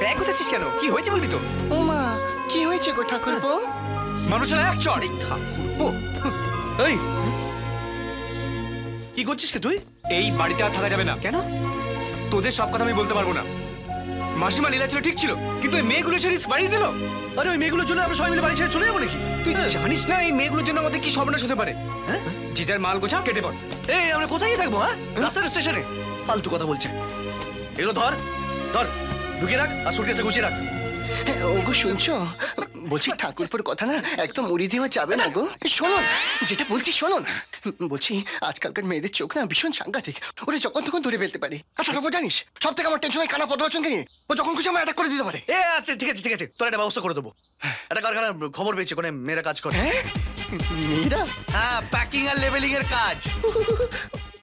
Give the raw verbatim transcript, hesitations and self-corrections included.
Bag কোথাচ্ছিস কেন? কি হয়েছে বলবি তো? ও মা, কি হয়েছে গো ঠাকুরপো? মানুষের এক চড়। ঠাকুরপো এই কি করছিস কে তুই? এই বাড়িতে আর থাকা যাবে না। কেন? তোদের সব কথা আমি বলতে পারবো না। মাসিমা লীলা ছিল ঠিক ছিল, কিন্তু এই মেয়েগুলো এসে রিস্ক বাড়িয়ে দিল। আরে ওই মেয়েগুলোর জন্য আমরা সবাই মিলে বাড়ি ছেড়ে চলে যাবো নাকি? তুই জানিস না এই মেয়েগুলোর জন্য আমাদের কি সর্বনাশ হতে পারে? হ্যাঁ, জিজার মাল গোছা কেটে পড়। এই আমরা কোথায় থাকবো? হ্যাঁ, রাস্তার স্টেশনে ফালতু কথা বলছে। এগুলো ধর ধর ঢুকিয়ে রাখ আর সুটকেসে গুছিয়ে রাখ। ওগো শুনছো? বলছি ঠাকুরপুর কথা না একদম উড়িয়ে দেওয়া যাবে না গো। শোনো যেটা বলছি, শোনো না। বলছি আজকালকার মেয়েদের চোখ না ভীষণ সাংঘাতিক, ওরা যখন তখন ধরে ফেলতে পারে। আর তারপর জানিস সব থেকে আমার টেনশন হয় কানা পদলোচনকে নিয়ে। ও যখন খুশি আমার অ্যাটাক করে দিতে পারে। এ আচ্ছা ঠিক আছে ঠিক আছে, তোর একটা ব্যবস্থা করে দেবো। একটা কারখানার খবর পেয়েছে কোনে মেয়েরা কাজ করে। হ্যাঁ মেয়েরা? হ্যাঁ, প্যাকিং আর লেবেলিং এর কাজ।